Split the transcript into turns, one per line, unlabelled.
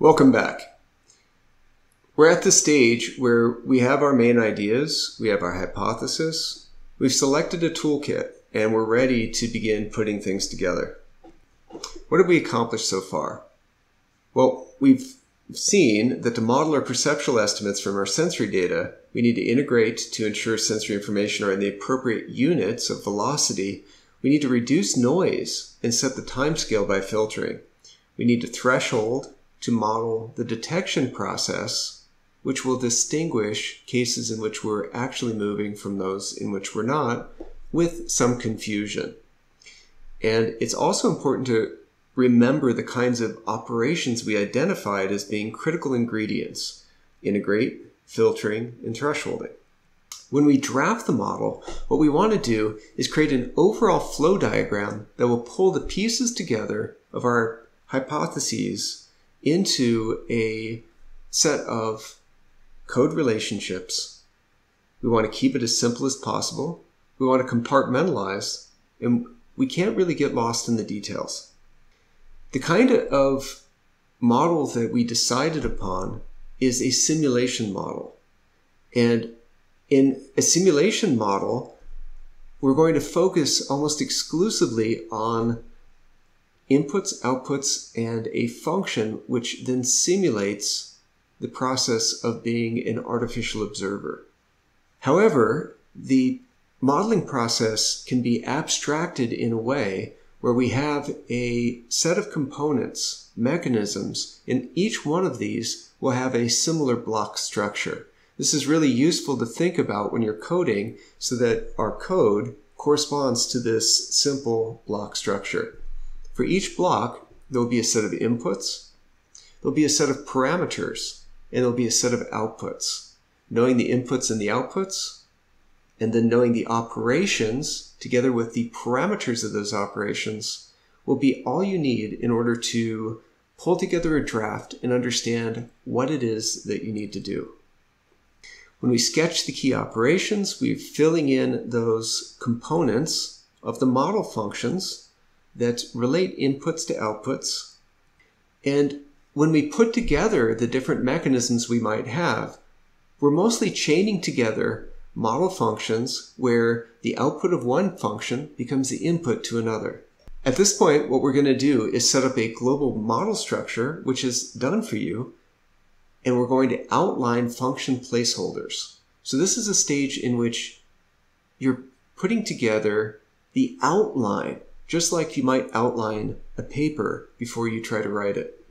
Welcome back. We're at the stage where we have our main ideas, we have our hypothesis, we've selected a toolkit, and we're ready to begin putting things together. What have we accomplished so far? Well, we've seen that to model our perceptual estimates from our sensory data, we need to integrate to ensure sensory information are in the appropriate units of velocity. We need to reduce noise and set the timescale by filtering. We need to threshold to model the detection process, which will distinguish cases in which we're actually moving from those in which we're not, with some confusion. And it's also important to remember the kinds of operations we identified as being critical ingredients: integrate, filtering, and thresholding. When we draft the model, what we want to do is create an overall flow diagram that will pull the pieces together of our hypotheses into a set of code relationships. We want to keep it as simple as possible. We want to compartmentalize, and we can't really get lost in the details. The kind of model that we decided upon is a simulation model. And in a simulation model, we're going to focus almost exclusively on inputs, outputs, and a function which then simulates the process of being an artificial observer. However, the modeling process can be abstracted in a way where we have a set of components, mechanisms, and each one of these will have a similar block structure. This is really useful to think about when you're coding so that our code corresponds to this simple block structure. For each block, there will be a set of inputs, there will be a set of parameters, and there will be a set of outputs. Knowing the inputs and the outputs, and then knowing the operations together with the parameters of those operations will be all you need in order to pull together a draft and understand what it is that you need to do. When we sketch the key operations, we're filling in those components of the model functions that relate inputs to outputs. And when we put together the different mechanisms we might have, we're mostly chaining together model functions where the output of one function becomes the input to another. At this point, what we're going to do is set up a global model structure, which is done for you, and we're going to outline function placeholders. So this is a stage in which you're putting together the outline, just like you might outline a paper before you try to write it.